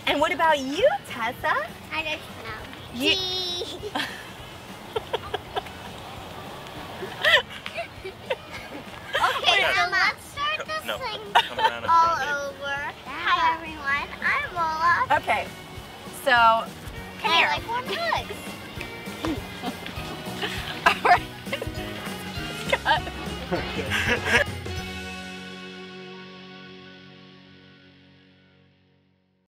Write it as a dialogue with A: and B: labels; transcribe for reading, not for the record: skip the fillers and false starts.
A: And what about you, Tessa?
B: I don't know.
A: You...
B: Okay, so let's start this thing all over. Hi everyone, I'm Lola.
A: Okay, so come here.
B: I like warm hugs.
A: All right. Cut.